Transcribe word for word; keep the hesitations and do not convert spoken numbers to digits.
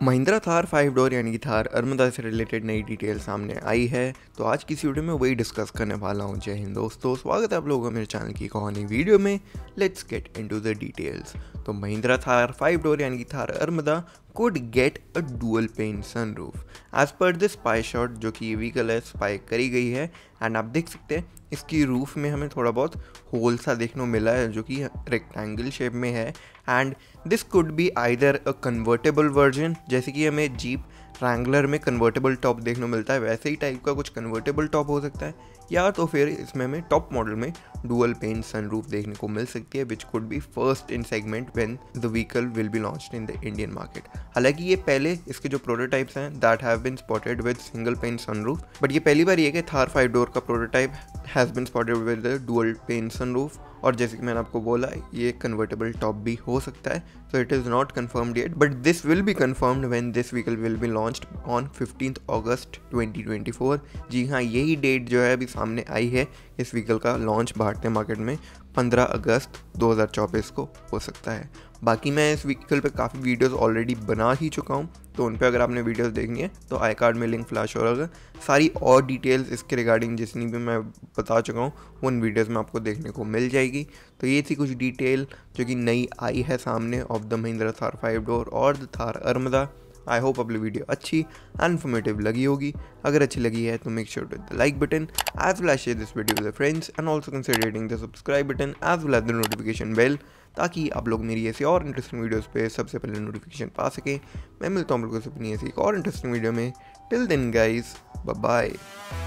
Mahindra Thar five door यानी कि थार अरमदा से रिलेटेड नई डिटेल सामने आई है। तो आज की इस वीडियो में वही डिस्कस करने वाला हूँ। जय हिंद दोस्तों, स्वागत है आप लोगों का मेरे चैनल की एक और नई वीडियो में। Let's get into the details. तो महिंद्रा थार फाइव डोर यानी कि Thar अरमदा could get a dual pane sunroof as per the spy shot, जो कि ये व्हीकल है स्पाई करी गई है। एंड आप देख सकते हैं इसकी रूफ में हमें थोड़ा बहुत होल सा देखने को मिला है जो कि रेक्टेंगल शेप में है। And this could be either a convertible version, जैसे कि हमें जीप रैंगलर में कन्वर्टेबल टॉप देखने को मिलता है, वैसे ही टाइप का कुछ कन्वर्टेबल टॉप हो सकता है, या तो फिर इसमें हमें टॉप मॉडल में डुअल पेन सनरूफ देखने को मिल सकती है, which could be first in segment when the vehicle will be launched in the Indian market. हालांकि ये पहले इसके जो प्रोटोटाइप्स हैं that have been spotted with single pane sunroof, but ये पहली बार ये कि थार फाइव डोर का prototype has been spotted with dual pane sunroof. और जैसे कि मैंने आपको बोला ये कन्वर्टेबल टॉप भी हो सकता है, so it is not confirmed yet, but this will be confirmed when this vehicle will be launched on fifteenth August twenty twenty four. जी हाँ, यही डेट जो है अभी सामने आई है इस व्हीकल का लॉन्च भारतीय मार्केट में पंद्रह अगस्त दो हज़ार चौबीस को हो सकता है। बाकी मैं इस व्हीकल पे काफ़ी वीडियोस ऑलरेडी बना ही चुका हूँ, तो उन पे अगर आपने वीडियोस देखनी है तो आई कार्ड में लिंक फ्लैश हो रहा है। सारी और डिटेल्स इसके रिगार्डिंग जितनी भी मैं बता चुका हूँ उन वीडियोस में आपको देखने को मिल जाएगी। तो ये थी कुछ डिटेल जो कि नई आई है सामने of the Mahindra Thar five door और the Thar Armada. I hope अपनी वीडियो अच्छी एंड इन्फॉर्मेटिव लगी होगी। अगर अच्छी लगी है तो make sure to the like button as well as share this video with friends and also consider hitting the subscribe button as well as the notification bell, ताकि आप लोग मेरी ऐसी और इंटरेस्टिंग वीडियोस पे सबसे पहले नोटिफिकेशन पा सकें। मैं मिलता हूँ आप लोगों से अपनी ऐसी एक और इंटरेस्टिंग वीडियो में। Till then guys, bye bye.